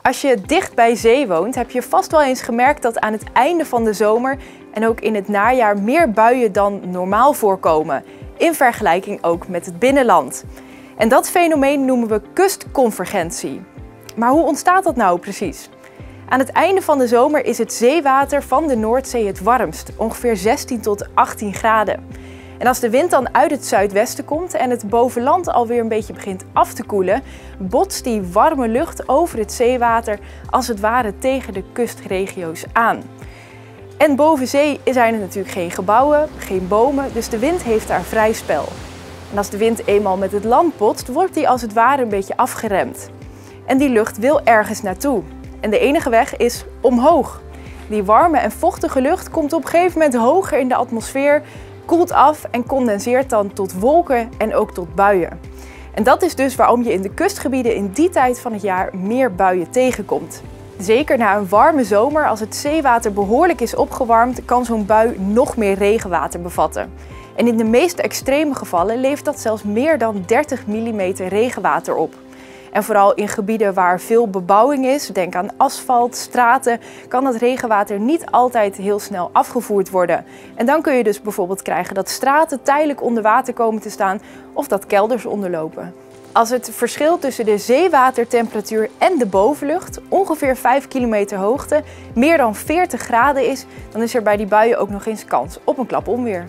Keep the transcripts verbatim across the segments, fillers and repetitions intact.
Als je dicht bij zee woont, heb je vast wel eens gemerkt dat aan het einde van de zomer en ook in het najaar meer buien dan normaal voorkomen, in vergelijking ook met het binnenland. En dat fenomeen noemen we kustconvergentie. Maar hoe ontstaat dat nou precies? Aan het einde van de zomer is het zeewater van de Noordzee het warmst, ongeveer zestien tot achttien graden. En als de wind dan uit het zuidwesten komt en het bovenland alweer een beetje begint af te koelen, botst die warme lucht over het zeewater als het ware tegen de kustregio's aan. En boven zee zijn er natuurlijk geen gebouwen, geen bomen, dus de wind heeft daar vrij spel. En als de wind eenmaal met het land botst, wordt die als het ware een beetje afgeremd. En die lucht wil ergens naartoe. En de enige weg is omhoog. Die warme en vochtige lucht komt op een gegeven moment hoger in de atmosfeer, koelt af en condenseert dan tot wolken en ook tot buien. En dat is dus waarom je in de kustgebieden in die tijd van het jaar meer buien tegenkomt. Zeker na een warme zomer, als het zeewater behoorlijk is opgewarmd, kan zo'n bui nog meer regenwater bevatten. En in de meest extreme gevallen levert dat zelfs meer dan dertig millimeter regenwater op. En vooral in gebieden waar veel bebouwing is, denk aan asfalt, straten, kan dat regenwater niet altijd heel snel afgevoerd worden. En dan kun je dus bijvoorbeeld krijgen dat straten tijdelijk onder water komen te staan of dat kelders onderlopen. Als het verschil tussen de zeewatertemperatuur en de bovenlucht, ongeveer vijf kilometer hoogte, meer dan veertig graden is, dan is er bij die buien ook nog eens kans op een klap onweer.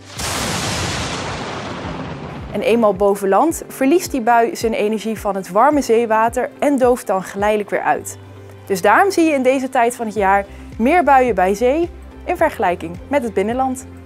En eenmaal boven land verliest die bui zijn energie van het warme zeewater en dooft dan geleidelijk weer uit. Dus daarom zie je in deze tijd van het jaar meer buien bij zee in vergelijking met het binnenland.